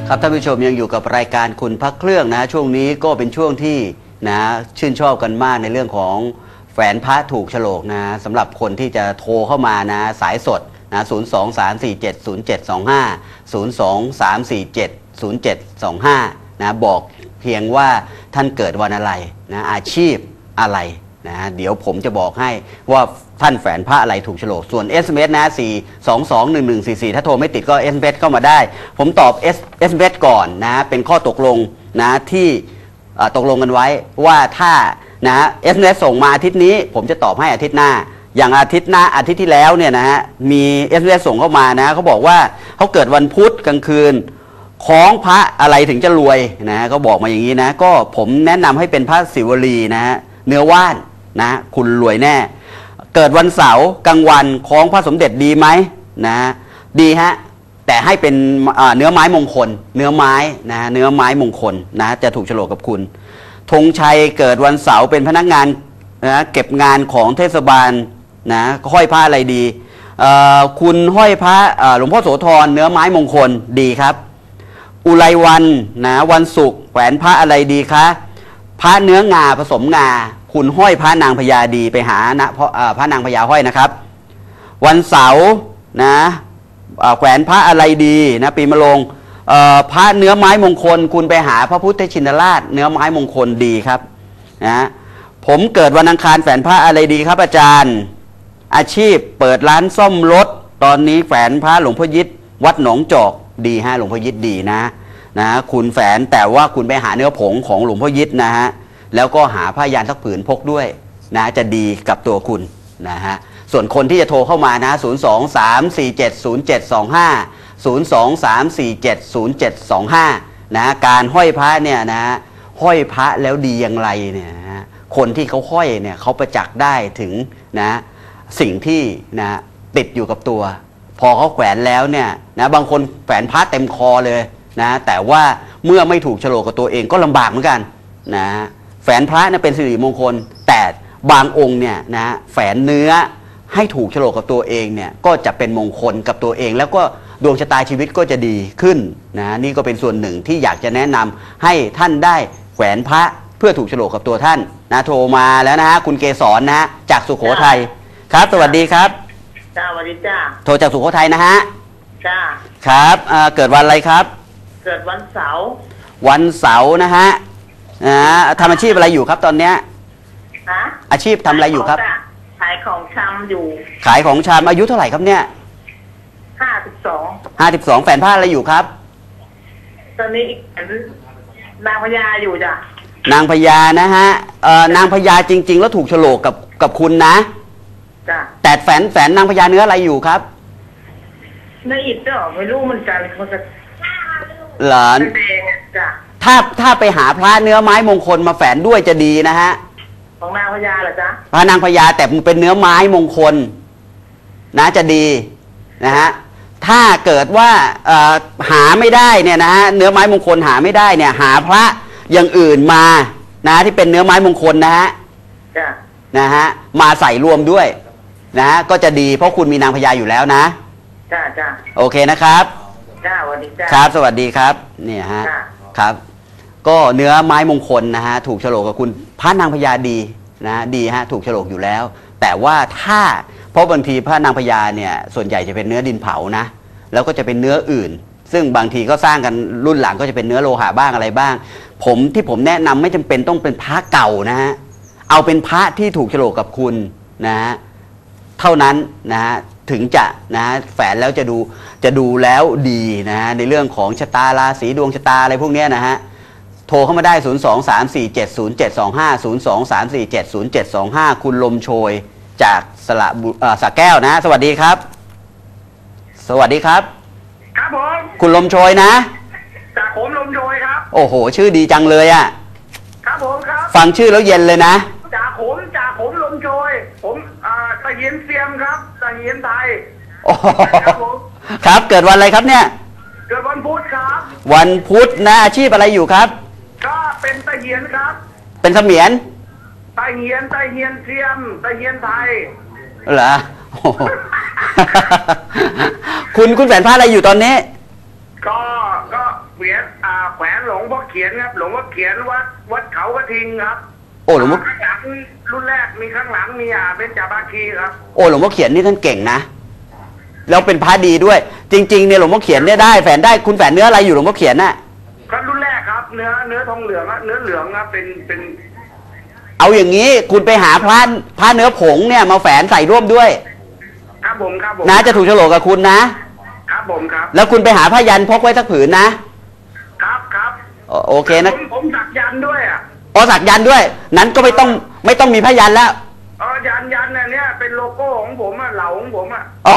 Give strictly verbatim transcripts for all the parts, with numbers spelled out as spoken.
ครับท่านผู้ชมยังอยู่กับรายการคุณพักเครื่องนะช่วงนี้ก็เป็นช่วงที่นะชื่นชอบกันมากในเรื่องของแฝนพระถูกโฉลกนะสำหรับคนที่จะโทรเข้ามานะสายสดนะศูนย์สองสามสี่เจ็ดศูนย์เจ็ดสองห้าศูนย์สองสามสี่เจ็ดศูนย์เจ็ดสองห้านะบอกเพียงว่าท่านเกิดวันอะไรนะอาชีพอะไรนะเดี๋ยวผมจะบอกให้ว่าท่านแฝนพระอะไรถูกโฉลกส่วน เอส เอ็ม เอส นะสี่ สอง สอง หนึ่ง หนึ่ง สี่ สี่ถ้าโทรไม่ติดก็ เอส เอ็ม เอส เข้ามาได้ผมตอบ เอส เอ็ม เอส ก่อนนะเป็นข้อตกลงนะที่ตกลงกันไว้ว่าถ้านะ เอส เอ็ม เอส ส่งมาอาทิตย์นี้ผมจะตอบให้อาทิตย์หน้าอย่างอาทิตย์หน้าอาทิตย์ที่แล้วเนี่ยนะฮะมี เอส เอ็ม เอส ส่งเข้ามานะเขาบอกว่าเขาเกิดวันพุธกลางคืนคล้องพระอะไรถึงจะรวยนะก็บอกมาอย่างนี้นะก็ผมแนะนำให้เป็นพระศิวลีนะฮะเนื้อว่านนะคุณรวยแน่เกิดวันเสาร์กลางวันคล้องพระสมเด็จดีไหมนะดีฮะแต่ให้เป็นเนื้อไม้มงคลเนื้อไม้นะเนื้อไม้มงคลนะจะถูกโฉลกกับคุณธงชัยเกิดวันเสาร์เป็นพนักงานนะเก็บงานของเทศบาลนะห้อยพระอะไรดีคุณห้อยพระหลวงพ่อโสธรเนื้อไม้มงคลดีครับอุไรวันนะวันศุกร์แขวนพระอะไรดีคะพระเนื้องาผสมงาคุณห้อยพระนางพญาดีไปหานะเพราะพระนางพญาห้อยนะครับวันเสาร์นะแขวนพระอะไรดีนะปีมะโรงพระเนื้อไม้มงคลคุณไปหาพระพุทธชินราชเนื้อไม้มงคลดีครับนะผมเกิดวันอังคารแขวนพระอะไรดีครับอาจารย์อาชีพเปิดร้านซ่อมรถตอนนี้แขวนพระหลวงพ่อยิตวัดหนองจอกดีฮะหลวงพ่อยิตดีนะนะคุณแฝนแต่ว่าคุณไปหาเนื้อผงของหลวงพ่อยิตนะฮะแล้วก็หาผ้ายันสักผืนพกด้วยนะจะดีกับตัวคุณนะฮะส่วนคนที่จะโทรเข้ามานะศูนย์ สอง สาม สี่ เจ็ด ศูนย์ เจ็ด สอง ห้า ศูนย์ สอง สาม สี่ เจ็ด ศูนย์ เจ็ด สอง ห้านะการห้อยพระเนี่ยนะห้อยพระแล้วดีอย่างไรเนี่ยนะคนที่เขาห้อยเนี่ยเขาประจักษ์ได้ถึงนะสิ่งที่นะติดอยู่กับตัวพอเขาแขวนแล้วเนี่ยนะบางคนแขวนพระเต็มคอเลยนะแต่ว่าเมื่อไม่ถูกโฉลกกับตัวเองก็ลำบากเหมือนกันนะแฝนพระนะเป็นสิริมงคลแต่บางองค์เนี่ยนะแฝนเนื้อให้ถูกโฉลกกับตัวเองเนี่ยก็จะเป็นมงคลกับตัวเองแล้วก็ดวงชะตาชีวิตก็จะดีขึ้นนะนี่ก็เป็นส่วนหนึ่งที่อยากจะแนะนำให้ท่านได้แขวนพระเพื่อถูกโฉลกกับตัวท่านนะโทรมาแล้วนะฮะคุณเกษรนะจากสุโขทัยครับสวัสดีครับจ้าสวัสดีจ้าโทรจากสุโขทัยนะฮะจ้าครับเกิดวันอะไรครับเกิดวันเสาร์วันเสาร์นะฮะนะทำอาชีพอะไรอยู่ครับตอนเนี้ยฮะอาชีพทำอะไรอยู่ครับขายของชำอยู่ขายของชำอายุเท่าไหร่ครับเนี่ยห้าสิบสองห้าสิบสองแฝนผ้าอะไรอยู่ครับตอนนี้นางพญาอยู่จ้ะนางพญานะฮะเอ่อนางพญาจริงๆแล้วถูกโฉลกกับกับคุณนะจ้ะแต่แฝนแฝนนางพญาเนื้ออะไรอยู่ครับในอิฐเจ้าไม่รู้เหมือนกันเขาจะหลานถ้าถ้าไปหาพระเนื้อไม้มงคลมาแฝนด้วยจะดีนะฮะของนางพญาเหรอจ๊ะพระนางพญาแต่เป็นเนื้อไม้มงคลนะจะดีนะฮะถ้าเกิดว่าหาไม่ได้เนี่ยนะฮะเนื้อไม้มงคลหาไม่ได้เนี่ยหาพระอย่างอื่นมานะที่เป็นเนื้อไม้มงคลนะฮะนะฮะมาใส่รวมด้วยนะฮะก็จะดีเพราะคุณมีนางพญาอยู่แล้วนะจ้าจ้าโอเคนะครับจ้าสวัสดีจ้าครับสวัสดีครับเนี่ยฮะครับก็เนื้อไม้มงคลนะฮะถูกโฉลกกับคุณพระนางพญาดีนะดีฮะถูกโฉลกอยู่แล้วแต่ว่าถ้าเพราะบางทีพระนางพญาเนี่ยส่วนใหญ่จะเป็นเนื้อดินเผานะแล้วก็จะเป็นเนื้ออื่นซึ่งบางทีก็สร้างกันรุ่นหลังก็จะเป็นเนื้อโลหะบ้างอะไรบ้างผมที่ผมแนะนำไม่จำเป็นต้องเป็นพระเก่านะฮะเอาเป็นพระที่ถูกโฉลกกับคุณนะฮะเท่านั้นนะฮะถึงจะนะแฝนแล้วจะดูจะดูแล้วดีนะในเรื่องของชะตาราศีดวงชะตาอะไรพวกนี้นะฮะโทรเข้ามาได้ศูนย์ สอง สาม สี่ เจ็ด ศูนย์ เจ็ด สอง ห้า ศูนย์ สอง สาม สี่ เจ็ด ศูนย์ เจ็ด สอง ห้าคุณลมโชยจากสระบุสระแก้วนะสวัสดีครับสวัสดีครับครับผมคุณลมโชยนะจากผมลมโชยครับโอ้โหชื่อดีจังเลยอ่ะครับผมครับฟังชื่อแล้วเย็นเลยนะจากผมจากผมลมโชยผมตะเยียนเซียมครับตะเยียนไทยครับเกิดวันอะไรครับเนี่ยเกิดวันพุธครับวันพุธนะอาชีพอะไรอยู่ครับก็เป็นตะเยียนครับเป็นเสมียนตะเยียนตะเยียนเซียมตะเยียนไทยเหรอ คุณคุณแฝนผ้าอะไรอยู่ตอนนี้ก็ก็เหวียนแขวนหลวงพ่อเขียนครับหลวงพ่อเขียนวัดวัดเขากระทิงครับโอ้หลวงพ่อข้างหลังรุ่นแรกมีข้างหลังมีอ่าเป็นจาบาคีครับโอ้หลวงพ่อเขียนนี่ท่านเก่งนะแล้วเป็นพระดีด้วย จริงๆเนี่ยหลวงพ่อเขียนเนี่ยได้แฝนได้คุณแฝนเนื้ออะไรอยู่หลวงพ่อเขียนน่ะครับรุ่นแรกครับ เนื้อเนื้อทองเหลืองครับเนื้อเหลืองครับเป็นเป็นเอาอย่างนี้คุณไปหาพระพระเนื้อผงเนี่ยมาแฝนใส่ร่วมด้วยครับผมครับผมนะจะถูกโฉลกกับคุณนะครับผมครับแล้วคุณไปหาผ้ายันพกไว้สักผืนนะครับครับโอโอเคนะผมผมสักยันต์ด้วยอ่ะอ๋อสักยันด้วย นั้นก็ไม่ต้องไม่ต้องมีผ้ายันแล้วเออยันยันเนี่ยเป็นโลโก้ของผมอ่ะเหล่าของผมอ่ะอ๋อ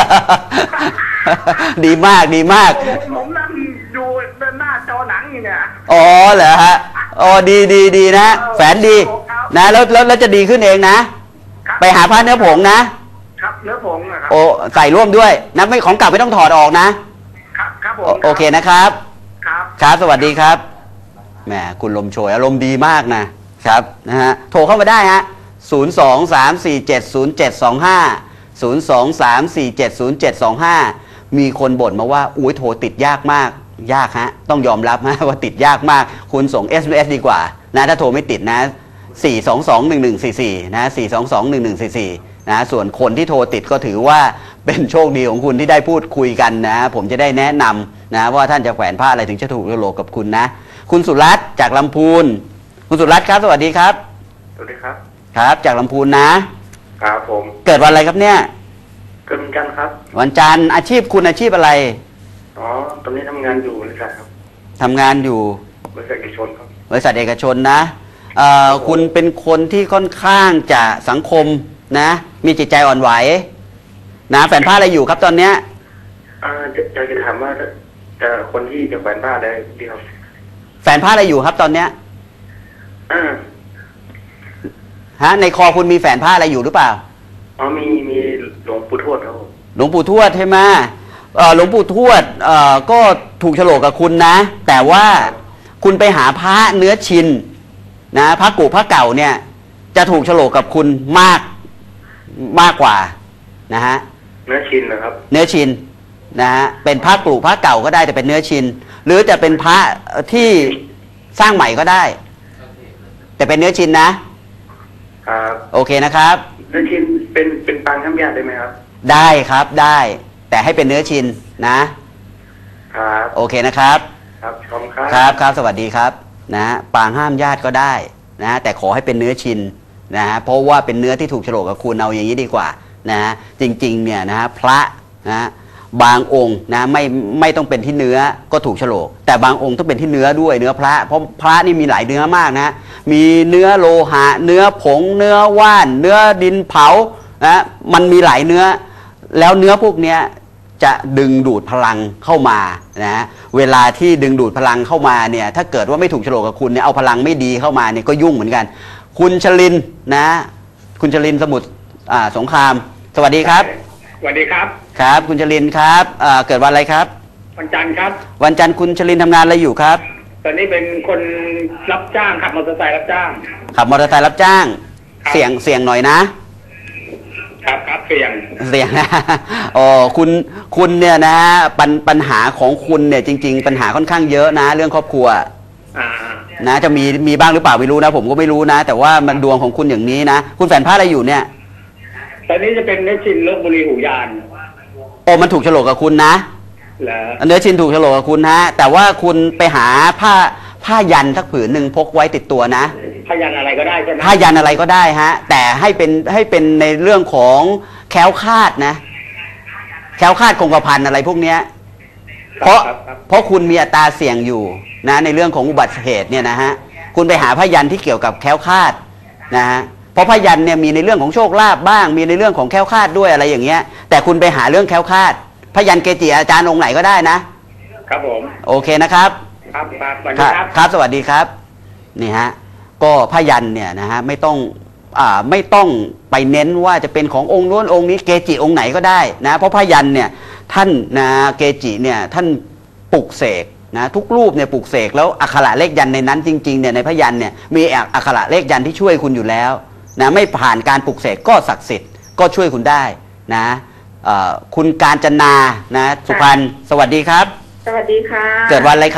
ดีมากดีมากผมผมนั่งอยู่เป็นหน้าจอหนังอยู่เนี่ยอ๋อเหรอฮะอ๋อดีดีดีนะแฝนดีนะแล้วแล้วแล้วจะดีขึ้นเองนะครับไปหาผ้าเนื้อผงนะครับเนื้อผงอะครับโอ้ใส่ร่วมด้วยนะไม่ของเก่าไม่ต้องถอดออกนะครับครับผมโอโอเคนะครับครับครับสวัสดีครับแหมคุณลมโชยอารมณ์ดีมากนะครับนะฮะโทรเข้ามาได้ฮะศูนย์ สอง สาม สี่ เจ็ด ศูนย์ เจ็ด สอง ห้า ศูนย์ สอง สาม สี่ เจ็ด ศูนย์ เจ็ด สอง ห้ามีคนบ่นมาว่าอุ้ยโทรติดยากมากยากฮะต้องยอมรับฮะว่าติดยากมากคุณส่ง เอส เอ็ม เอส ดีกว่านะถ้าโทรไม่ติดนะสี่ สอง สอง หนึ่ง หนึ่ง สี่ สี่นะสี่ สอง สอง หนึ่ง หนึ่ง สี่ สี่นะส่วนคนที่โทรติดก็ถือว่าเป็นโชคดีของคุณที่ได้พูดคุยกันนะผมจะได้แนะนำนะว่าท่านจะแขวนผ้าอะไรถึงจะถูกโลกกับคุณนะคุณสุรัตน์จากลำพูนคุณสุรัตน์ครับสวัสดีครับสวัสดีครับครับจากลำพูนนะครับผมเกิดวันอะไรครับเนี่ยเกิดเหมือนกันครับวันจันทร์อาชีพคุณอาชีพอะไรอ๋อตอนนี้ทำงานอยู่นะครับทำงานอยู่บริษัทเอกชนครับบริษัทเอกชนนะเอ่อคุณเป็นคนที่ค่อนข้างจะสังคมนะมีจิตใจอ่อนไหวนะแฝนผ้าอะไรอยู่ครับตอนเนี้ยอ่าจะอยากจะถามว่าจะคนที่จะแขวนผ้าได้ดีครับแฝนผ้าอะไรอยู่ครับตอนเนี้ยอ่าฮะในคอคุณมีแฝนผ้าอะไรอยู่หรือเปล่าอ๋อมีมีหลวงปู่ทวดครับผมหลวงปู่ทวดใช่ไหมเอ่อหลวงปู่ทวดเอ่อก็ถูกโฉลกกับคุณนะ แต่ว่าคุณไปหาพระเนื้อชินนะพระกูพระเก่าเนี่ยจะถูกโฉลกกับคุณมากมากกว่านะฮะเนื้อชินนะครับเนื้อชินนะฮะเป็นพระกลูพระเก่าก็ได้แต่เป็นเนื้อชินหรือจะเป็นพระที่สร้างใหม่ก็ได้ แต่เป็นเนื้อชินนะครับ โอเคนะครับเนื้อชินเป็นเป็นปางข้ามญาติได้ไหมครับได้ครับได้ แต่ให้เป็นเนื้อชินนะครับ โอเคนะครับครับขอบคุณครับครับครับสวัสดีครับนะฮะปางห้ามญาติก็ได้นะแต่ขอให้เป็นเนื้อชินนะฮะเพราะว่าเป็นเนื้อที่ถูกโฉลกกับคุณเอาอย่างนี้ดีกว่านะฮะจริงๆเนี่ยนะฮะพระนะฮะบางองค์นะไม่ไม่ต้องเป็นที่เนื้อก็ถูกโฉลกแต่บางองค์ต้องเป็นที่เนื้อด้วยเนื้อพระเพราะพระนี่มีหลายเนื้อมากนะมีเนื้อโลหะเนื้อผงเนื้อว่านเนื้อดินเผานะมันมีหลายเนื้อแล้วเนื้อพวกเนี้ยจะดึงดูดพลังเข้ามานะเวลาที่ดึงดูดพลังเข้ามาเนี่ยถ้าเกิดว่าไม่ถูกโฉลกกับคุณเนี่ยเอาพลังไม่ดีเข้ามาเนี่ยก็ยุ่งเหมือนกันคุณชลินนะคุณชลินสมุทรอ่าสงครามสวัสดีครับสวัสดีครับครับคุณชลินครับอ่าเกิดวันอะไรครับวันจันทร์ครับวันจันทร์คุณชลินทำงานอะไรอยู่ครับตอนนี้เป็นคนรับจ้างขับมอเตอร์ไซค์รับจ้างขับมอเตอร์ไซค์รับจ้างครับเสี่ยงเสี่ยงหน่อยนะครับครับเสี่ยงเสี่ยงนะ อ๋อคุณคุณเนี่ยนะปัญปัญหาของคุณเนี่ยจริง ๆ ปัญหาค่อนข้างเยอะนะ เรื่องครอบครัวอ่านะจะมีมีบ้างหรือเปล่าไม่รู้นะ ผมก็ไม่รู้นะ แต่ว่ามันดวงของคุณอย่างนี้นะ คุณแฝนผ้าอะไรอยู่เนี่ยตอนนี้จะเป็นเนื้อชินลบบุรีหูยานโอ้มันถูกโฉลกกับคุณนะเหรอเนื้อชินถูกโฉลกกับคุณฮะแต่ว่าคุณไปหาผ้าผ้ายันสักผืนหนึ่งพกไว้ติดตัวนะพยันอะไรก็ได้ใช่ไหมผ้ายันอะไรก็ได้ฮะแต่ให้เป็นให้เป็นในเรื่องของแคล้วคลาดนะแคล้วคลาดคงกระพันอะไรพวกเนี้ยเพราะเพราะคุณมีอัตราเสี่ยงอยู่นะในเรื่องของอุบัติเหตุเนี่ยนะฮะคุณไปหาผ้ายันที่เกี่ยวกับแคล้วคลาดนะฮะเพราะผ้ายันเนี่ยมีในเรื่องของโชคลาภบ้างมีในเรื่องของแคล้วคลาดด้วยอะไรอย่างเงี้ยแต่คุณไปหาเรื่องแคล้วคลาดผ้ายันเกจิอาจารย์องค์ไหนก็ได้นะครับผมโอเคนะครับครับครับสวัสคดีรับครับครับสวัสดีครับนี่ฮะก็ผ้ายันเนี่ยนะฮะไม่ต้องอ่าไม่ต้องไปเน้นว่าจะเป็นขององค์นู้นองค์นี้เกจิองค์ไหนก็ได้นะเพราะผ้ายันเนี่ยท่านนะเกจิเนี่ยท่านปลุกเสกนะทุกรูปเนี่ยปลุกเสกแล้วอักขระเลขยันในนั้นจริงๆเนี่ยในผ้ายันเนี่ยมีอักขระเลขยันที่ช่วยคุณอยู่แล้วนะไม่ผ่านการปลุกเสกก็ศักดิ์สิทธิ์ก็ช่วยคุณได้นะเอ่อคุณการจนานะสุพรรณสวัสดีครับสวัสดีค่ะเกิดวันอะไรครับ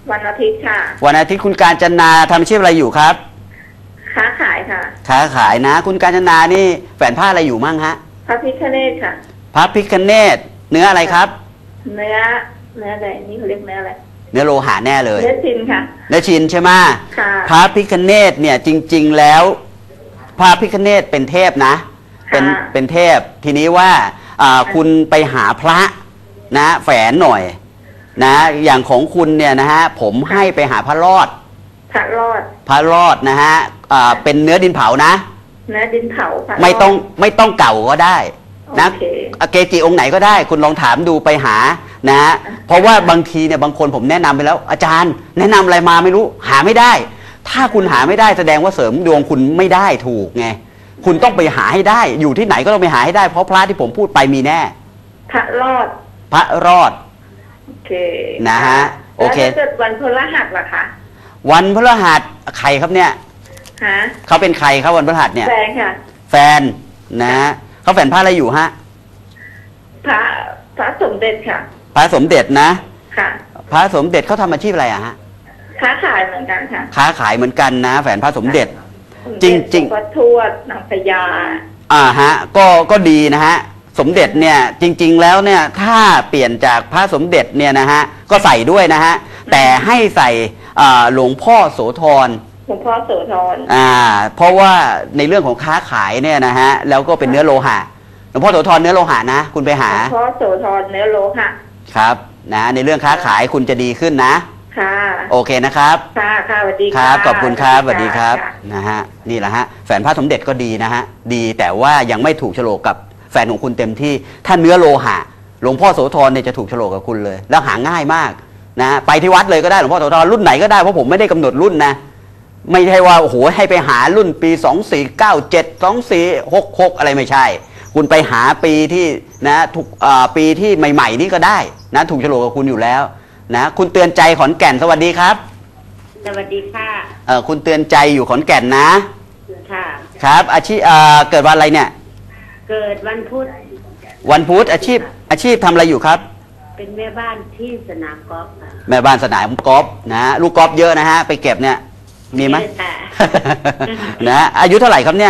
วันอาทิตย์ค่ะวันอาทิตย์คุณกาญจนาทำอาชีพอะไรอยู่ครับค้าขายค่ะค้าขายนะ คุณกาญจนานี่แฝนผ้าอะไรอยู่มั่งฮะพระพิฆเนศค่ะพระพิฆเนศเนื้ออะไรครับเนื้อเนื้ออะไรนี่เขาเรียกเนื้ออะไรเนื้อโลหะแน่เลยเนื้อชินค่ะเนื้อชินใช่ไหมค่ะพระพิฆเนศเนี่ยจริง ๆแล้วพระพิฆเนศเป็นเทพนะ เป็นเป็นเทพทีนี้ว่าอ่าคุณไปหาพระนะแฝนหน่อยนะอย่างของคุณเนี่ยนะฮะผมให้ไปหาพระรอดพระรอดพระรอดนะฮะอ่าเป็นเนื้อดินเผานะเนื้อดินเผาพระรดไม่ต้องไม่ต้องเก่าก็ได้นะโอเคเกจิองค์ไหนก็ได้ คุณลองถามดูไปหานะฮะเพราะว่าบางทีเนี่ยบางคนผมแนะนำไปแล้ว อาจารย์ แนะนำอะไรมาไม่รู้หาไม่ได้ ถ้าคุณหาไม่ได้แสดงว่าเสริมดวงคุณไม่ได้ถูกไงคุณต้องไปหาให้ได้ อยู่ที่ไหนก็ต้องไปหาให้ได้เพราะพระที่ผมพูดไปมีแน่พระรอดพระรอดโอเคนะฮะโอเคแล้วถ้าเกิดวันพฤหัสล่ะคะวันพฤหัสใครครับเนี่ยฮะเขาเป็นใครครับวันพฤหัสเนี่ยแฟนค่ะแฟนนะฮะเขาแฝนผ้าอะไรอยู่ฮะพระพระสมเด็จค่ะพระสมเด็จนะค่ะพระสมเด็จเขาทำอาชีพอะไรอะฮะค้าขายเหมือนกันค่ะค้าขายเหมือนกันนะ แฝนพระสมเด็จ จริงๆวัดทวดนางพญาอ่าฮะก็ก็ดีนะฮะสมเด็จเนี่ยจริง ๆ แล้วเนี่ยถ้าเปลี่ยนจากพระสมเด็จเนี่ยนะฮะก็ใส่ด้วยนะฮะแต่ให้ใส่อ่าหลวงพ่อโสธรหลวงพ่อโสธรอ่าเพราะว่าในเรื่องของค้าขายเนี่ยนะฮะแล้วก็เป็นเนื้อโลหะหลวงพ่อโสธรเนื้อโลหะนะคุณไปหาหลวงพ่อโสธรเนื้อโลหะครับนะในเรื่องค้าขายคุณจะดีขึ้นนะค่ะโอเคนะครับค่ะค่ะสวัสดีคค่ะรับขอบคุณครับสวัสดีครับะนะฮะนี่แหละฮะแฝนพระสมเด็จก็ดีนะฮะดีแต่ว่ายังไม่ถูกโฉลกกับแฟนของคุณเต็มที่ถ้าเนื้อโลหะหลวงพ่อโสธรเนี่ยจะถูกโฉลกกับคุณเลย แล้วหาง่ายมากนะไปที่วัดเลยก็ได้หลวงพ่อโสธรรุ่นไหนก็ได้เพราะผมไม่ได้กำหนดรุ่นนะไม่ใช่ว่าโอ้โหให้ไปหารุ่นปีสองสี่เก้าเจ็ด สองสี่หกหกอะไรไม่ใช่ คุณไปหาปีที่นะถูกปีที่ใหม่ๆนี่ก็ได้นะถูกโฉลกกับคุณอยู่แล้วนะคุณเตือนใจขอนแก่นสวัสดีครับสวัสดีค่ะเออคุณเตือนใจอยู่ขอนแก่นนะค่ะครับอาชีพเอ่อเกิดวันอะไรเนี่ยเกิดวันพุธวันพุธอาชีพอาชีพทำอะไรอยู่ครับเป็นแม่บ้านที่สนามกอล์ฟค่ะแม่บ้านสนามกอล์ฟนะฮะลูกกอล์ฟเยอะนะฮะไปเก็บเนี่ยมีไหมค่ะนะอายุเท่าไหร่ครับเนี่ย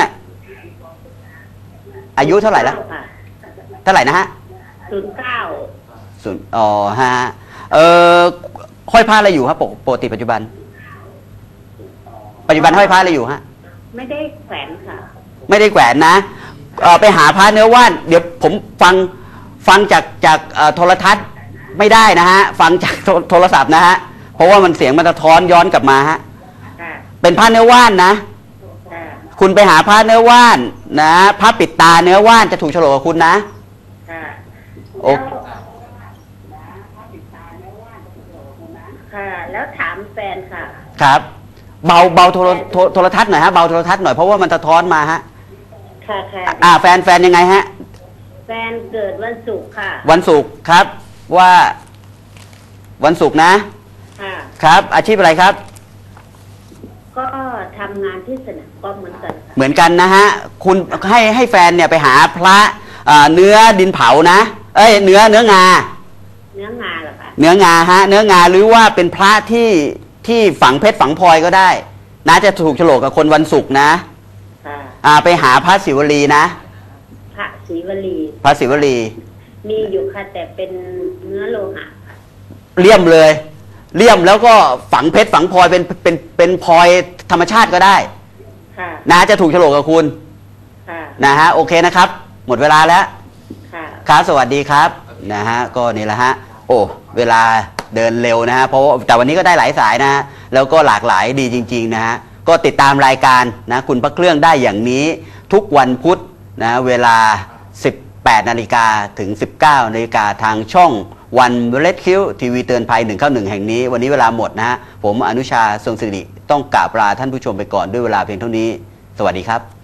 อายุเท่าไหร่แล้วค่ะเท่าไหร่นะฮะศูนย์เก้าศูนย์อ๋อฮะเออห้อยผ้าอะไรอยู่ครับปกปกติปัจจุบัน ปัจจุบันห้อยผ้าอะไรอยู่ฮะไม่ได้แขวนค่ะไม่ได้แขวนนะเอ่อไปหาพระเนื้อว่านเดี๋ยวผมฟังฟังจากจากเอ่อโทรทัศน์ไม่ได้นะฮะฟังจากโทโทรศัพท์นะฮะเพราะว่ามันเสียงมันสะท้อนย้อนกลับมาฮะค่ะเป็นพระเนื้อว่านนะค่ะคุณไปหาพระเนื้อว่านนะพระปิดตาเนื้อว่านจะถูกโฉลกกับคุณนะค่ะโอค่ะ แล้วถามแฟนค่ะครับเบาเบาโทรโทรโทรทัศน์หน่อยฮะเบาโทรทัศน์หน่อยเพราะว่ามันสะท้อนมาฮะค่ะค่ะอ่าแฟนแฟนยังไงฮะแฟนเกิดวันศุกร์ค่ะวันศุกร์ครับว่าวันศุกร์นะค่ะครับ อาชีพอะไรครับก็ทำงานที่สนามกอล์ฟเหมือนกันค่ะเหมือนกันนะฮะคุณให้ให้แฟนเนี่ยไปหาพระอ่าเนื้อดินเผานะเอ้ยเนื้อเนื้องาเนื้องานเหรอคะเนื้องาฮะเนื้องาหรือว่าเป็นพระที่ที่ฝังเพชรฝังพลอยก็ได้นะจะถูกโฉลกกับคนวันศุกร์นะค่ะอ่าไปหาพระศิวลีนะพระศรีวลีพระศิวลีมีอยู่ค่ะแต่เป็นเนื้อโลหะเลี่ยมเลยเลี่ยมแล้วก็ฝังเพชรฝังพลอยเป็นเป็นเป็นพลอยธรรมชาติก็ได้ค่ะนะจะถูกโฉลกกับคุณค่ะนะฮะโอเคนะครับ หมดเวลาแล้วค่ะครับสวัสดีครับนะฮะก็นี่แหละฮะโอ้เวลาเดินเร็วนะฮะเพราะว่าแต่วันนี้ก็ได้หลายสายนะฮะแล้วก็หลากหลายดีจริงๆนะฮะก็ติดตามรายการนะคุณพระเครื่องได้อย่างนี้ทุกวันพุธนะเวลา สิบแปดนาฬิกาถึง สิบเก้านาฬิกาทางช่องวันเรดคิวทีวีเตือนภัยหนึ่งเก้าหนึ่งแห่งนี้วันนี้เวลาหมดนะฮะผมอนุชาทรงศิริต้องกราบลาท่านผู้ชมไปก่อนด้วยเวลาเพียงเท่านี้สวัสดีครับ